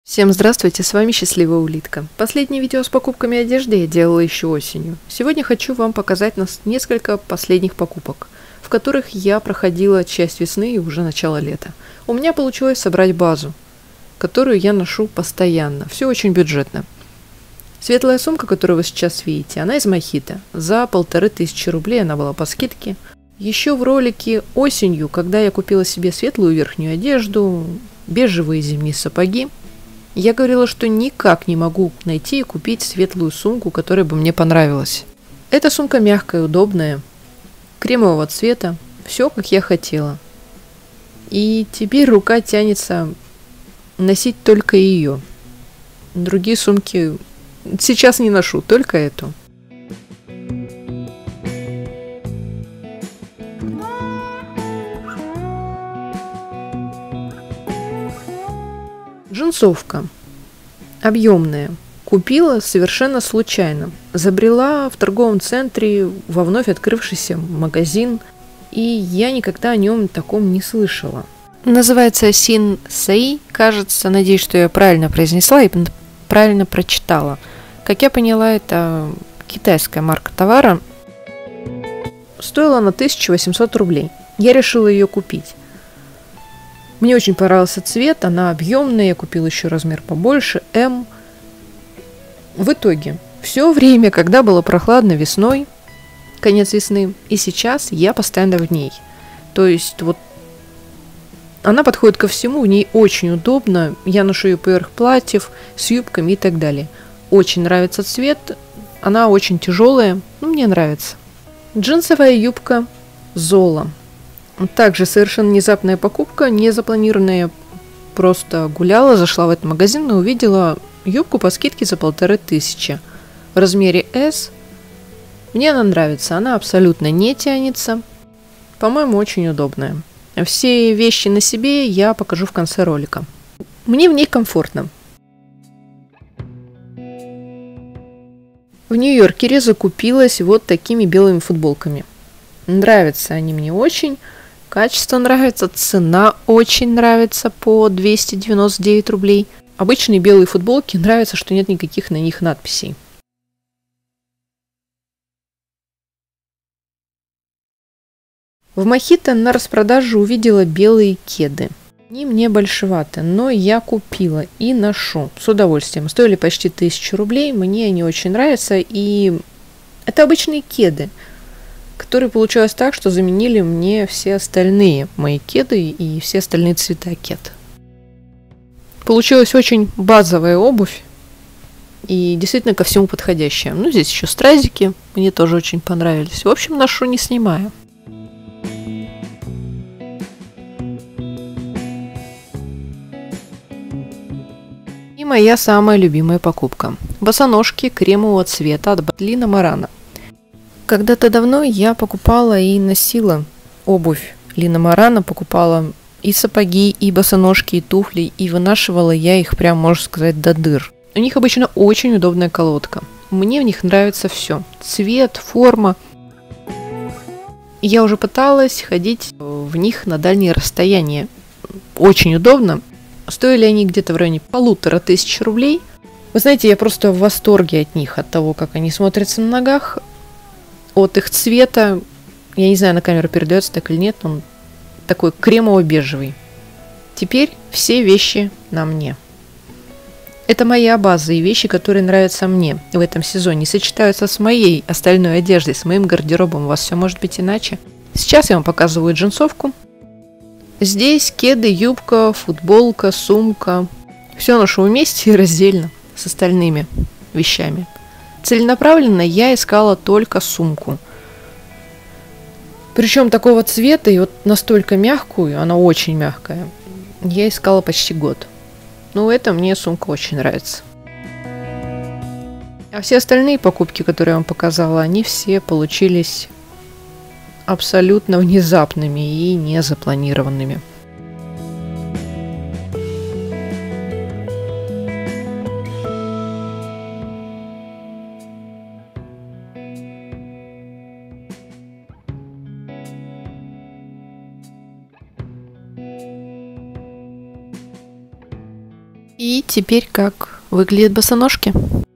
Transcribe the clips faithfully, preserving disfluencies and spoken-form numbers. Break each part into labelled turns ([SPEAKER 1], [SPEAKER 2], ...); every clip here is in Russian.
[SPEAKER 1] Всем здравствуйте, с вами Счастливая Улитка. Последнее видео с покупками одежды я делала еще осенью. Сегодня хочу вам показать нас несколько последних покупок, в которых я проходила часть весны и уже начало лета. У меня получилось собрать базу, которую я ношу постоянно. Все очень бюджетно. Светлая сумка, которую вы сейчас видите, она из Мохито. За полторы тысячи рублей она была по скидке. Еще в ролике осенью, когда я купила себе светлую верхнюю одежду, бежевые зимние сапоги, я говорила, что никак не могу найти и купить светлую сумку, которая бы мне понравилась. Эта сумка мягкая, удобная, кремового цвета, все как я хотела. И теперь рука тянется носить только ее. Другие сумки сейчас не ношу, только эту. Джинсовка. Объемная. Купила совершенно случайно. Забрела в торговом центре во вновь открывшийся магазин, и я никогда о нем таком не слышала. Называется Син Сэй, кажется, надеюсь, что я правильно произнесла и правильно прочитала. Как я поняла, это китайская марка товара. Стоила она тысяча восемьсот рублей. Я решила ее купить. Мне очень понравился цвет, она объемная, я купила еще размер побольше, М. В итоге, все время, когда было прохладно весной, конец весны, и сейчас я постоянно в ней. То есть вот она подходит ко всему, в ней очень удобно, я ношу ее поверх платьев, с юбками и так далее. Очень нравится цвет, она очень тяжелая, но мне нравится. Джинсовая юбка Зола. Также совершенно внезапная покупка, не запланированная. Просто гуляла, зашла в этот магазин и увидела юбку по скидке за полторы тысячи. В размере S. Мне она нравится, она абсолютно не тянется. По-моему, очень удобная. Все вещи на себе я покажу в конце ролика. Мне в ней комфортно. В Нью-Йоркере закупилась вот такими белыми футболками. Нравятся они мне очень. Качество нравится, цена очень нравится по двести девяносто девять рублей. Обычные белые футболки нравится, что нет никаких на них надписей. В Мохито на распродаже увидела белые кеды. Они мне большеваты, но я купила и ношу с удовольствием. Стоили почти тысячу рублей, мне они очень нравятся. И это обычные кеды, которые получилось так, что заменили мне все остальные мои кеды и все остальные цвета кед. Получилась очень базовая обувь и действительно ко всему подходящая. Ну, здесь еще стразики, мне тоже очень понравились. В общем, ношу не снимая. И моя самая любимая покупка. Босоножки кремового цвета от Лина Морана. Когда-то давно я покупала и носила обувь Лина Морана, покупала и сапоги, и босоножки, и туфли, и вынашивала я их прям, можно сказать, до дыр. У них обычно очень удобная колодка. Мне в них нравится все. Цвет, форма. Я уже пыталась ходить в них на дальние расстояния. Очень удобно. Стоили они где-то в районе полутора тысяч рублей. Вы знаете, я просто в восторге от них, от того, как они смотрятся на ногах. От их цвета, я не знаю, на камеру передается так или нет, он такой кремово-бежевый. Теперь все вещи на мне. Это моя база, и вещи, которые нравятся мне в этом сезоне, сочетаются с моей остальной одеждой, с моим гардеробом. У вас все может быть иначе. Сейчас я вам показываю джинсовку. Здесь кеды, юбка, футболка, сумка. Все ношу вместе и раздельно с остальными вещами. Целенаправленно я искала только сумку. Причем такого цвета и вот настолько мягкую, она очень мягкая, я искала почти год. Ну, это мне сумка очень нравится. А все остальные покупки, которые я вам показала, они все получились абсолютно внезапными и незапланированными. И теперь как выглядят босоножки.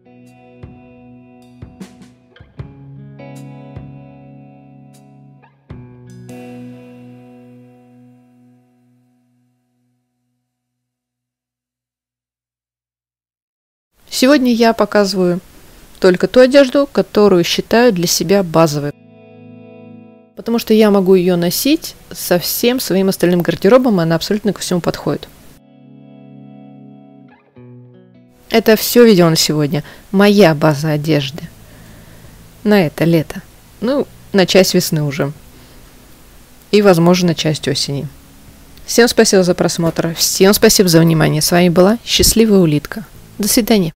[SPEAKER 1] Сегодня я показываю только ту одежду, которую считаю для себя базовой. Потому что я могу ее носить со всем своим остальным гардеробом, и она абсолютно ко всему подходит. Это все видео на сегодня. Моя база одежды. На это лето. Ну, на часть весны уже. И, возможно, на часть осени. Всем спасибо за просмотр. Всем спасибо за внимание. С вами была Счастливая Улитка. До свидания.